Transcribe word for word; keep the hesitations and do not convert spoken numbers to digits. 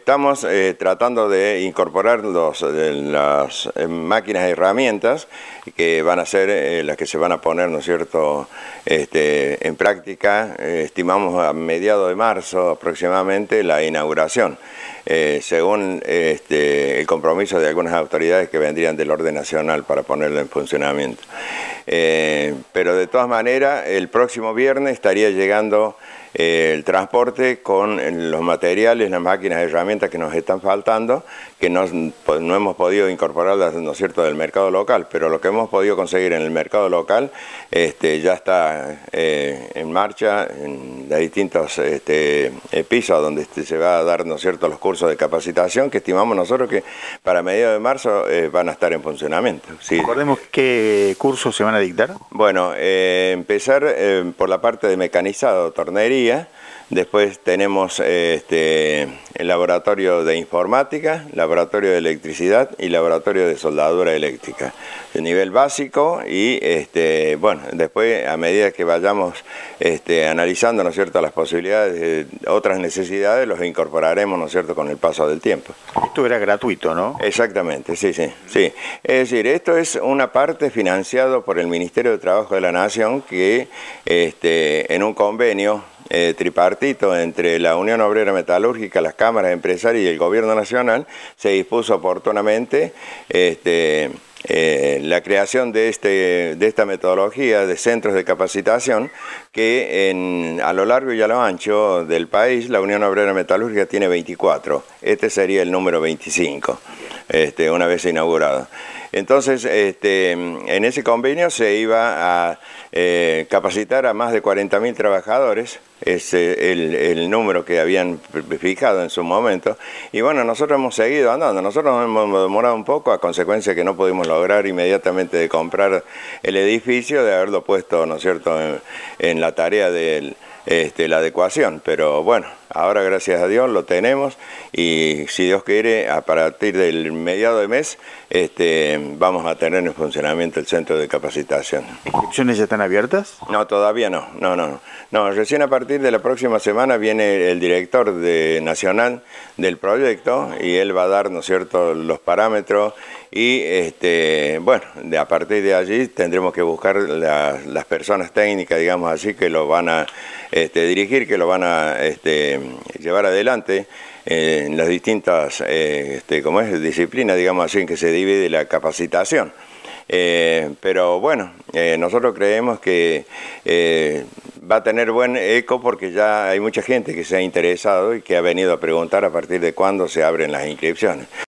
estamos eh, tratando de incorporar los, eh, las eh, máquinas y herramientas que van a ser eh, las que se van a poner, ¿no es cierto?, este, en práctica. Eh, estimamos a mediados de marzo aproximadamente la inauguración, eh, según este, el compromiso de algunas autoridades que vendrían del orden nacional para ponerlo en funcionamiento. Eh, pero de todas maneras, el próximo viernes estaría llegando eh, el transporte con los materiales, las máquinas y herramientas que nos están faltando, que no, pues, no hemos podido incorporarlas, ¿no es cierto?, del mercado local, pero lo que hemos podido conseguir en el mercado local este, ya está eh, en marcha en los distintos este, pisos donde este, se va a dar, ¿no es cierto?, los cursos de capacitación, que estimamos nosotros que para mediados de marzo eh, van a estar en funcionamiento. Sí. Recordemos qué cursos se van a dictar. Bueno, eh, empezar eh, por la parte de mecanizado, tornería. Después tenemos este, el laboratorio de informática, laboratorio de electricidad y laboratorio de soldadura eléctrica, de nivel básico. Y este, bueno, después a medida que vayamos este, analizando, ¿no es cierto?, las posibilidades de otras necesidades, los incorporaremos, ¿no es cierto?, con el paso del tiempo. Esto era gratuito, ¿no? Exactamente, sí, sí, sí. Es decir, esto es una parte financiado por el Ministerio de Trabajo de la Nación que este, en un convenio Eh, tripartito entre la Unión Obrera Metalúrgica, las cámaras empresarias y el Gobierno Nacional, se dispuso oportunamente este, eh, la creación de, este, de esta metodología de centros de capacitación que en, a lo largo y a lo ancho del país la Unión Obrera Metalúrgica tiene veinticuatro. Este sería el número veinticinco, este, una vez inaugurado. Entonces, este, en ese convenio se iba a eh, capacitar a más de cuarenta mil trabajadores, es eh, el, el número que habían fijado en su momento. Y bueno, nosotros hemos seguido andando, nosotros nos hemos demorado un poco a consecuencia que no pudimos lograr inmediatamente de comprar el edificio, de haberlo puesto, ¿no es cierto?, en, en la tarea de este, la adecuación, pero bueno, ahora gracias a Dios lo tenemos y si Dios quiere a partir del mediado de mes este, vamos a tener en funcionamiento el centro de capacitación. ¿Inscripciones ya están abiertas? No, todavía no, no, no, no, recién a partir de la próxima semana viene el director de, nacional del proyecto y él va a dar, ¿no es cierto?, los parámetros y este, bueno, de, a partir de allí tendremos que buscar la, las personas técnicas, digamos así, que lo van a este, dirigir, que lo van a este, llevar adelante eh, en las distintas eh, este, ¿cómo es? disciplinas, digamos así, en que se divide la capacitación. Eh, pero bueno, eh, nosotros creemos que eh, va a tener buen eco porque ya hay mucha gente que se ha interesado y que ha venido a preguntar a partir de cuándo se abren las inscripciones.